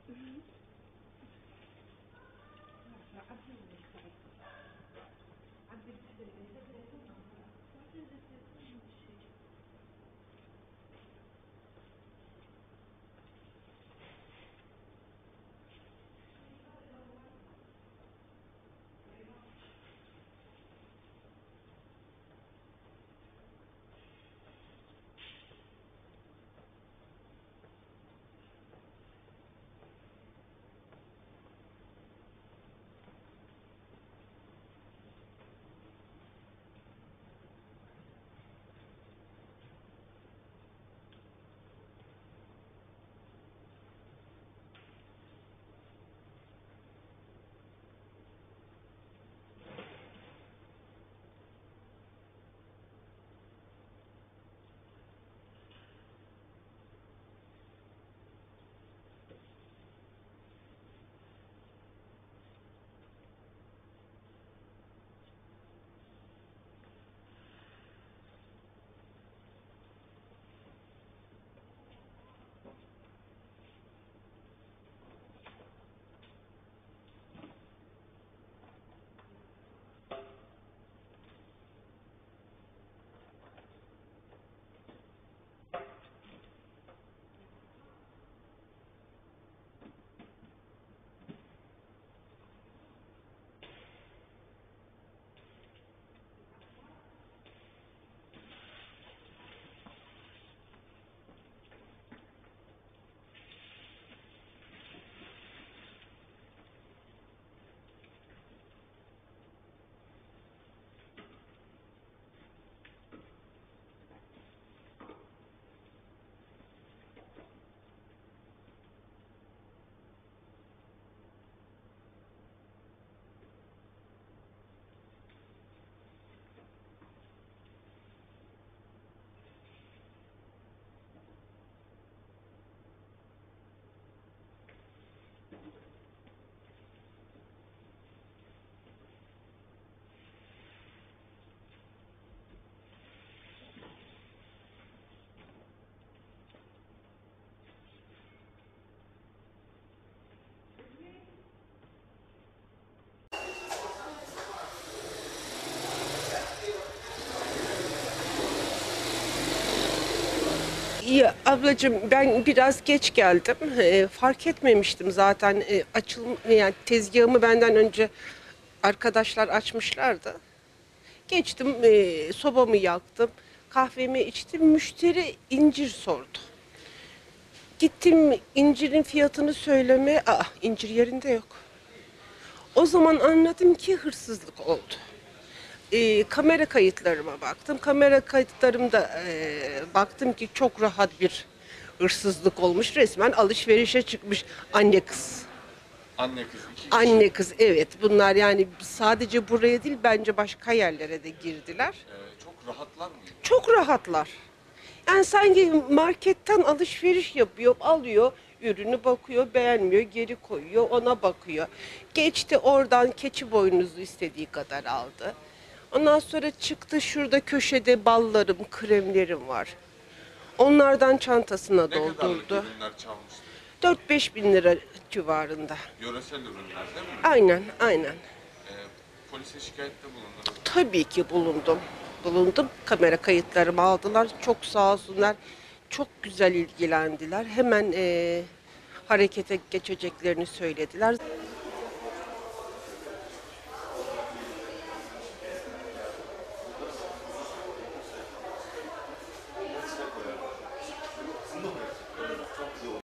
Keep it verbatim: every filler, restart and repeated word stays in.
İyi ablacığım, ben biraz geç geldim. Ee, fark etmemiştim zaten, ee, açılım yani tezgahımı benden önce arkadaşlar açmışlardı. Geçtim, ee, sobamı yaktım, kahvemi içtim. Müşteri incir sordu. Gittim incirin fiyatını söyleme. Aa, incir yerinde yok. O zaman anladım ki hırsızlık oldu. Ee, kamera kayıtlarıma baktım. Kamera kayıtlarımda ee, baktım ki çok rahat bir hırsızlık olmuş. Resmen alışverişe çıkmış anne kız. Anne kız iki kişi. Anne kız, evet, bunlar yani sadece buraya değil, bence başka yerlere de girdiler. Ee, çok rahatlar mı? Çok rahatlar. Yani sanki marketten alışveriş yapıyor, alıyor, ürünü bakıyor, beğenmiyor, geri koyuyor, ona bakıyor. Geçti oradan, keçi boynuzu istediği kadar aldı. Ondan sonra çıktı, şurada köşede ballarım, kremlerim var. Onlardan çantasına Ne kadarlık doldurdu. ürünler çalmıştı? dört beş bin lira civarında. Yöresel ürünler değil mi? Aynen, aynen. Ee, polise şikayette bulundunuz. Tabii ki bulundum. Bulundum. Kamera kayıtlarımı aldılar. Çok sağ olsunlar. Çok güzel ilgilendiler. Hemen eee, harekete geçeceklerini söylediler.